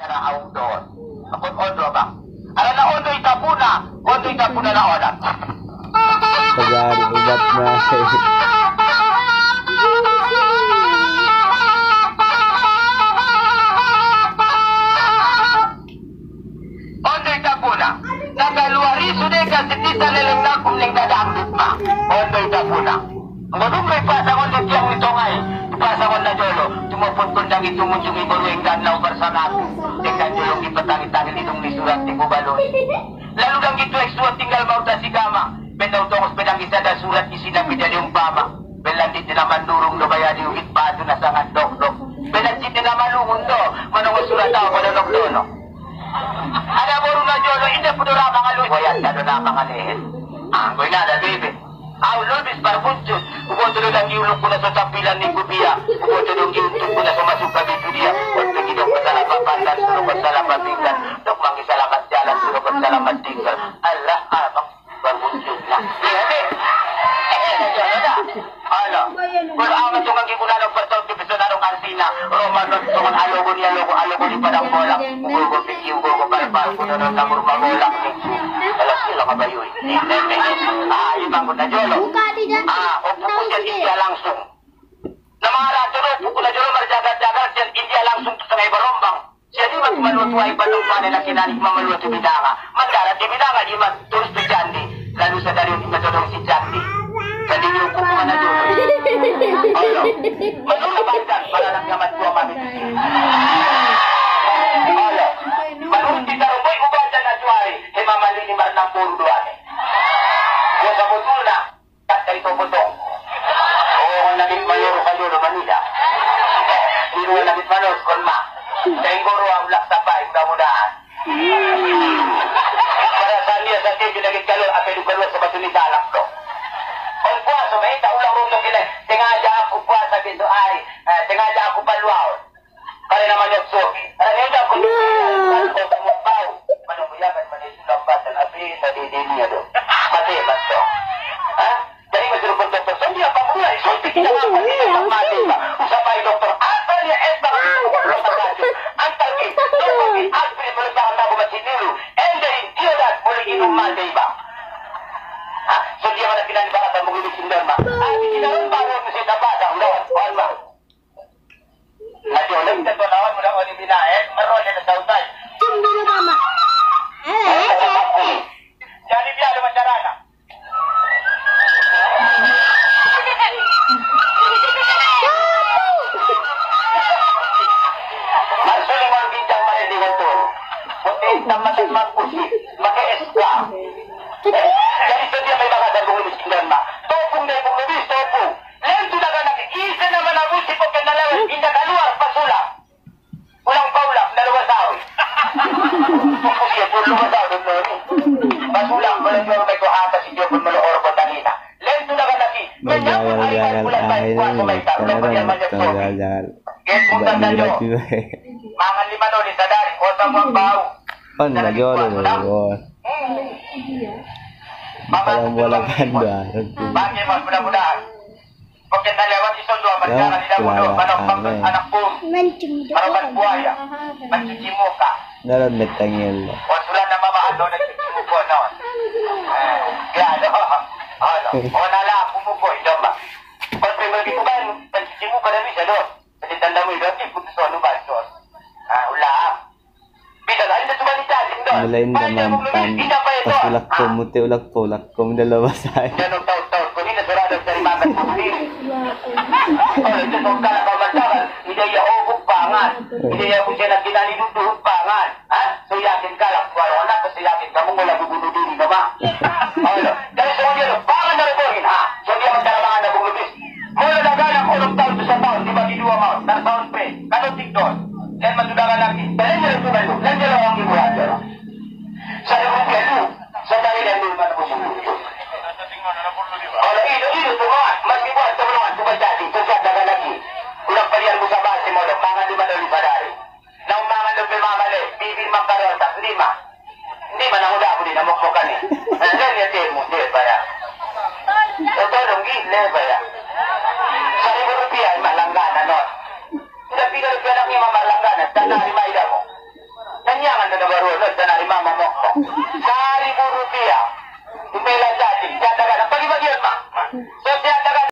Ara outdoor. Apot ondo ba? Ara na ondo itapuna na oda. Pagari ubat na. Ondo itapuna. Nagaluariso de ka sitita leleng na kumling dadangdut pa. Ondo itapuna. Ngadung may pasang ondo tiyang itongay. Pasang na jolo. Tumupun dang itumunjung ibaruing ganaw bersanaku. Dengan jolong ipatangit-tangit itong nisurat di Bubalon. Lalu dang gitu eksuat tinggal mau si gama. Bentang tongos pedang isa da surat isi na pinjadi umpama. Belantit na mandurung do bayadi uhit padu na sangat dok-dok. Belantit na malungun do. Manong surat tao pada dok-dono. Ada baru na jolo. Ina puno ramang aluy. Wayan ka do namang alihin. Anggoy na da bebe. Aw lobis barbuncut. Uboto do lang iulog ko na sa tampilan ni Kubia. Uboto do giuntog ko na sa masuka dito dia. Huwag na gidong pasalamat pandan. Suruh pasalamat tinggal. Dok mangi salamat jalan. Suruh pasalamat tinggal. Allah abang barbuncut na. Hindi. Ano? Kung amat yung ang gibunan ng pertong tipisonarong kantina. Romanon tungon alogo ni di padang bolak. Ugo piki ugo kalpal. Kunonon na murmagolak. Alas sila kabayoy. Ayun bang na jolo. Opo ko siya India langsung. Na mga ratero, opo ko na jolo marjagat-jagat siya India langsung sa ngay barombang. Siya di magmaluto ay banong panin na kinanik mamaluto bidanga. Magdarat di bidanga di magturus to Jandi. Lalo sa dariyo di matulong si Jandi. Kasi yung upo ko na jolo. Ano? Manulabandan para lang yaman ko ang mamitusin. Ano? Manun di tarumboy ubadan na juari. Mamali ni Marnang puro doon eh. Yung sa butol na, kata ito butong. Oo, naging mayoro kayo na Manila. Hindi mo naging manos kon ma. Dahil goro ang laksapay, mudah-mudahan. Para sa niya sa tiyo, naging kalor, apel ubalwa sa bato ni Dalak ko. Kung puwaso, may taulang ruto kila, tingadya ako puwasa biso ay, tingadya ako paluaw. Kaya naman yung suki. Para nito ako dito, sa mukbaw. Manumayagan man yung lambasan api sa didinya do. Mati, bato. Ha? Jadi masuruh dokter, hindi apa mula, isulti kita nga pa, hindi pa mati ba? Usapay doktor, asal niya esba, antal ki, doktor ki, asprin mo sa kanta ko masinilu, enderin, iyodan, muli inom mati ba? Ha? So dia mana pinanibakatan mo gulisin doon ba? Abi kinaroon ba, huwag mo siya nabasang doon, kuhan ba? Aduh, lagi tentu lawan mudah oli binae, meron na sa utay. Tumbo na mama. Jadi biar ada masyarakat. Masuling ang bincang mali dengan tu. Putin tamat magpusi, mag-SK. Jadi sedia may baka dalawang lumisinggan ba? Topong na ibong lubis, topong. Lento na ka nag-iisa naman ang usi po kanalawan, hindi kaluar, pasula. Ulang paulak, dalawa sawi. Pupusiya, puro lumasaw, doon noon. Pasulak, walang yung may kuhata si Diyo, kung maluor ko tangina. Lento na ka naki. Ganyan mo ay kalkulan tayo, kuwaso may talo, pagyan man yung sobi. Get mo tanda nyo. Mga lima noon, isa dari, kota mo ang baho. Pan na jolo no. Parang wala ganda. Bagay mo, mudah-mudahan. Pagkat nalawat isundo, magkara nila mo doon, manong anak po, parabat buhaya, magsisimok ka. Naroon may tangil. O sula na mamahal doon, nagsisimok ko noon. Ano? O nala, pumupoy, doon ba? Kung pwede ko ba, nagsisimok ka na rin siya doon. Kasi tanda mo yun, puto ano ba, doon? Ula. Bisa na, hindi sumalita, doon. Malayin naman pan. Pas ulak ko, muti ulak ko, dalawa sa'yo. Janong taon-taon ko, hindi nasurado sa rimagan ko din. Ito nung kalakamantakan, hindi niya hugog pangan. Hindi niya kung siya nagkinaninuduhog pangan. Ha? So yakin ka lang, wala na, kasi yakin ka mong wala gugulo-dili ka ba? Dahil sa mga yun, pangan na rin ha? So hindi ang magkaramangan na bumulubis. Mula na ganang unong taon sa taon, di ba ginuwa mo? Nang taon pre, kanong tikton? Yan matudakan lagi. Dahil niya lang tumayo, lang niya lang ang ibuhat. Sa nabong kayo, sa dahil ang naman mo sa mundo. Kalau itu semua, masih buat teman-teman cuma jadi sesat dagang lagi. Ulang palian buka basi mo, mangan lima dari sadari. Nang mangan lebih mamale, bibir makaron tak lima. Hindi man ang uda ko din amok mo kani. Nandiyan niya temo, di ba ya? Ito dong gile ba ya? Sa Rupiah malanggan ano. Tidak 3 rupiah lang yung mamalanggan, tanah 5 mo. na barunod na narimama mo ko. 1,000 rupiah. Ipela